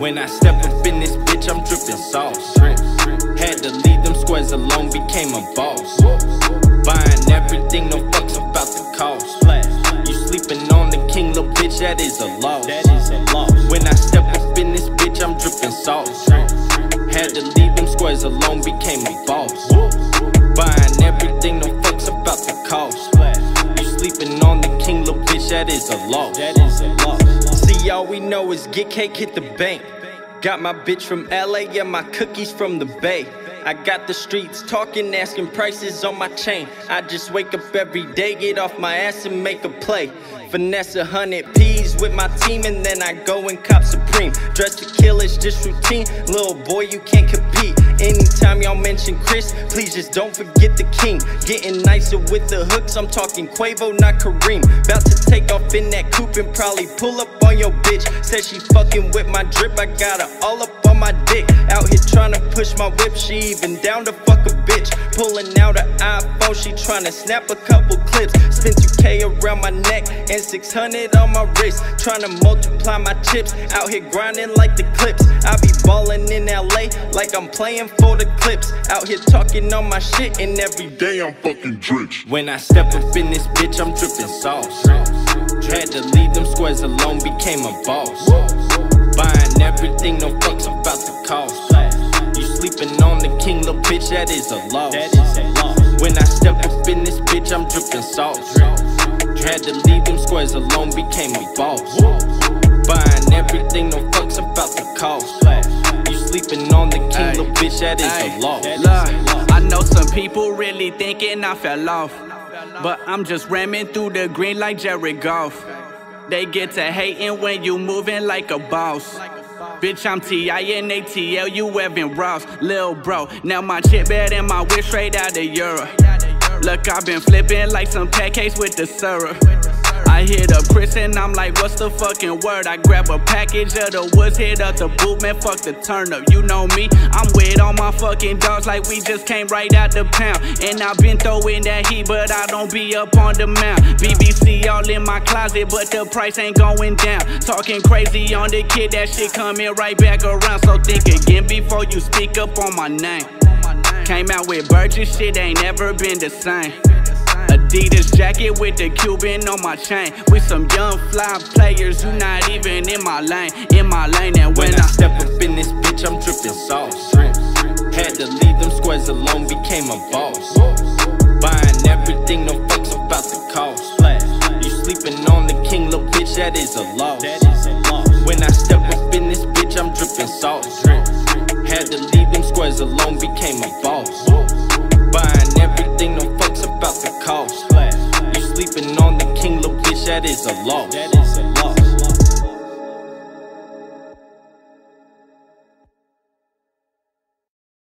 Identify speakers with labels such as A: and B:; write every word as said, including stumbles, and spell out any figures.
A: When I step up in this bitch, I'm drippin' sauce. Had to leave them squares alone, became a boss. Buying everything, no fucks about the cost. You sleeping on the king, little bitch, that is a loss. When I step up in this bitch, I'm drippin' sauce. Had to leave them squares alone, became a boss. Buying everything, no fucks about the cost. You sleeping on the king, little bitch, that is a loss. See, all we know is get cake, hit the bank. Got my bitch from L A, yeah, my cookies from the Bay. I got the streets talking, asking prices on my chain. I just wake up every day, get off my ass and make a play. Finesse a hundred P's with my team and then I go and cop Supreme. Dress to kill, it's just routine. Little boy, you can't compete. Anytime y'all mention Chris, please just don't forget the king. Getting nicer with the hooks, I'm talking Quavo, not Kareem. About to take off in that coupe and probably pull up on your bitch. Said she fucking with my drip, I got her all up on my dick. Out here trying to push my whip, she even down to fuck a bitch. Pulling out her iPhone, she trying to snap a couple clips. Spent two K around my neck and six hundred on my wrist. Trying to multiply my chips, out here grinding like the Clips. I be ballin' in L A like I'm playing for the Clips. Out here talking on my shit and every day I'm fucking rich. When I step up in this bitch, I'm drippin' sauce. Had to leave them squares alone, became a boss. Buying everything, no fucks about the cost. You sleeping on the king, little bitch, that is a loss. When I step up in this bitch, I'm drippin' sauce. Had to leave them squares alone, became a boss. Buying everything, no fucks about the cost. You sleeping on the king, little bitch, that is a loss.
B: Look, I know some people really thinking I fell off, but I'm just ramming through the green like Jared Goff. They get to hating when you moving like a boss. Bitch, I'm T I N A T L, you Evan Ross, lil' bro. Now my chip bad and my whip straight out of Europe. Look, I've been flipping like some pancakes with the syrup. I hit up Chris and I'm like, what's the fucking word? I grab a package of the woods, hit up the boot, man, fuck the turnip. You know me, I'm with all my fucking dogs like we just came right out the pound. And I've been throwing that heat, but I don't be up on the mount. B B C all in my closet, but the price ain't going down. Talking crazy on the kid, that shit coming right back around. So think again before you speak up on my name. Came out with Burgess, shit ain't never been the same. Adidas jacket with the Cuban on my chain. We some young fly players, you not even in my lane. In my lane, and when,
A: when I, I step up in this bitch, I'm drippin' sauce. Had to leave them squares alone, became a boss. Buying everything, no fucks about the cost. You sleeping on the king, little bitch, that is a loss. When I step up in this bitch, I'm drippin' sauce. Had to leave them squares alone, became a boss. Buying everything, no fucks about the cost. You sleeping on the king, little bitch, that is a loss.